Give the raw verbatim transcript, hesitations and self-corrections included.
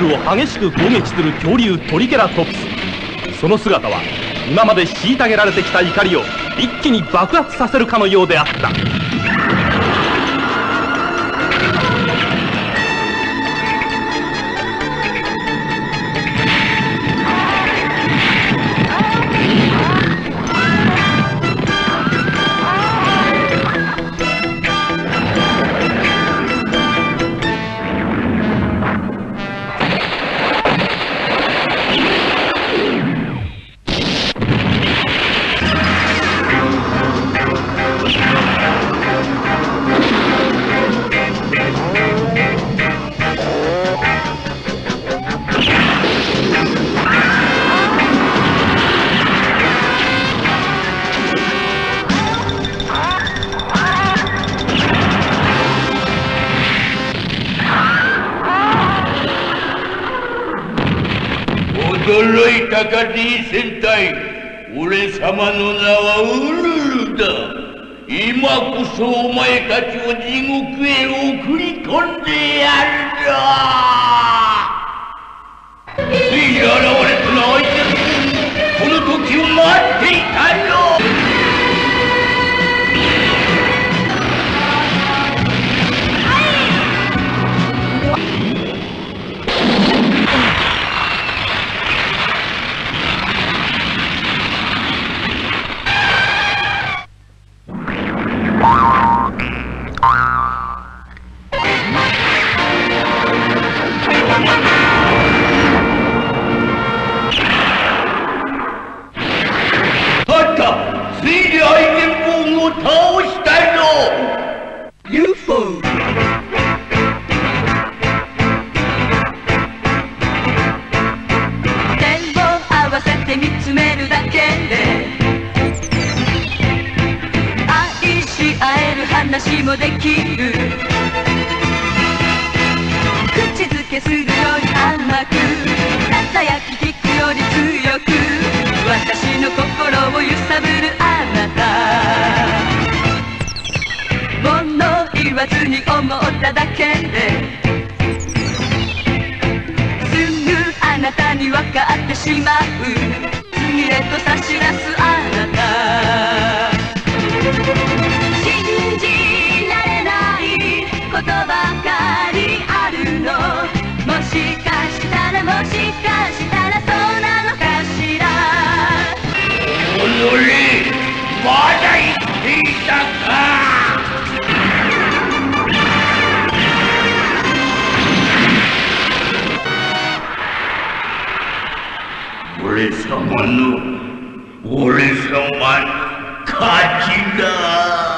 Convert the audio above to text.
を激しく攻撃する恐竜トリケラトプス。その姿は今まで虐げられてきた怒りを一気に爆発させるかのようであった。 驚いたか D 戦隊、俺様の名はウルルだ。今こそお前たちを地獄へ送り込んでやるぞ。ついに現れたな、あいつ。この時を待っていたよ。 話もできる。口づけするより甘く、ささやき聞くより強く、私の心を揺さぶるあなた。物言わずに思っただけですぐあなたに分かってしまう。次へと差し出すあなた。信じられないことばかりあるの。もしかしたらもしかしたらそうなのかしら。 おのれ、まだ生きていたか。俺様の俺様の勝ちだ。